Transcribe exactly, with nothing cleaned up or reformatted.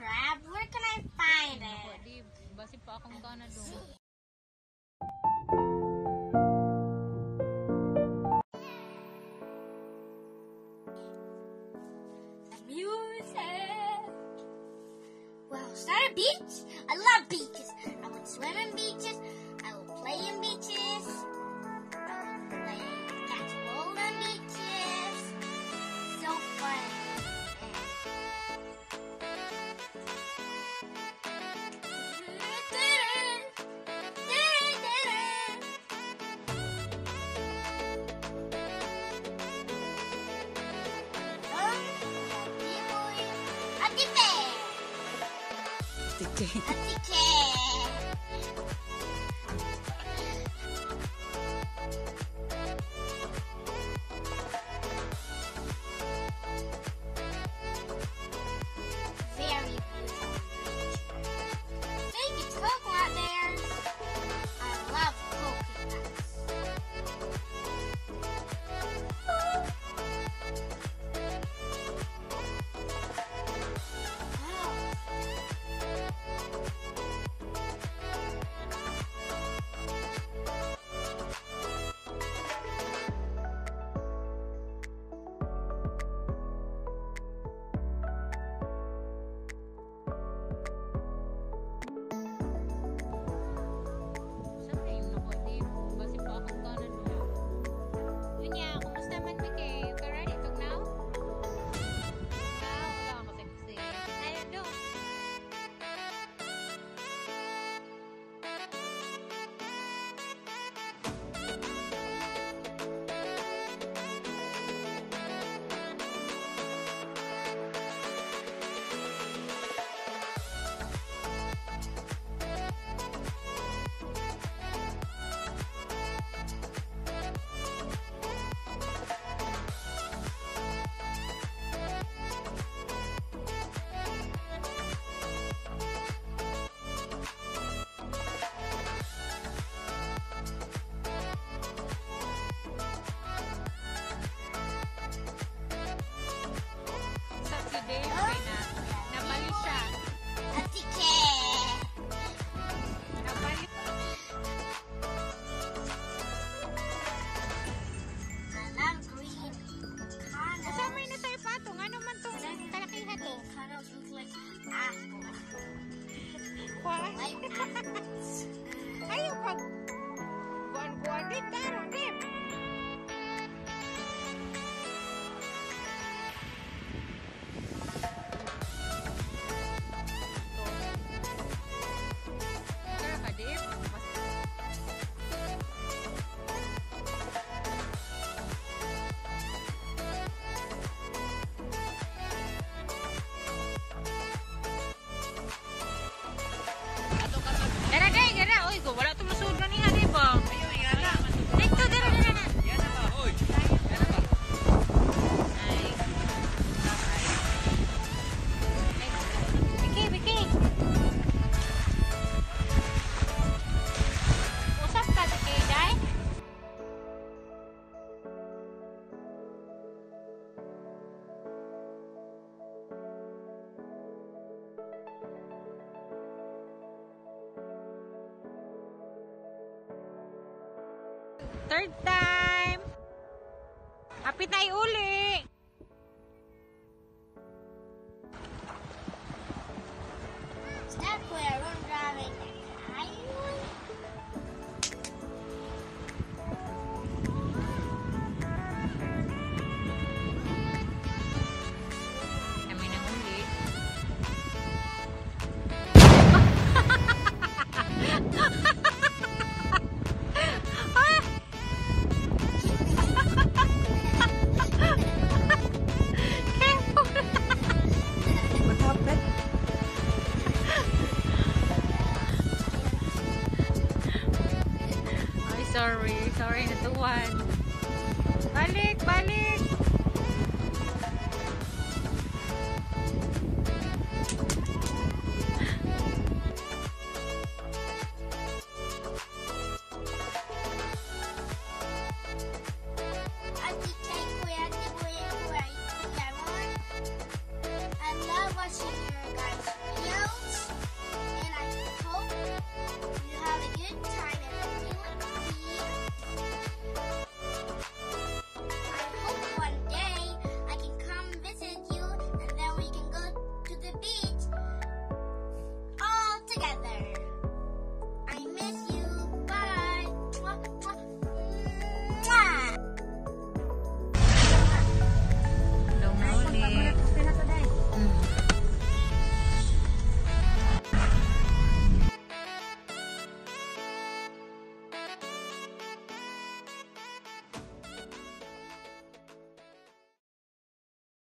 crab? Where can I find it? Basi pa akong Canada. Music. Well, is that a beach? I love beaches. I would swim in beaches. I will play in beaches. I will play catch ball on beaches. So fun. Atike. Atike. Very beautiful. Thank you, coconut bears. I love coconuts. Ayaw pag buwan-buwan din, taro din. Tara ka, Dip. Dara, dara, dara. Uy, ko wala tumusod na niya, di ba? Ayaw, ingana. Dito, dara, dara, dara. Yan na ba? Uy. Yan na ba? Ay. Biki, biki. Usap ka, biki, day. Third time. Kapit na iuli. Is that where I'm driving the island? Kami nang uli. Sorry, sorry na tuwan. Balik, balik.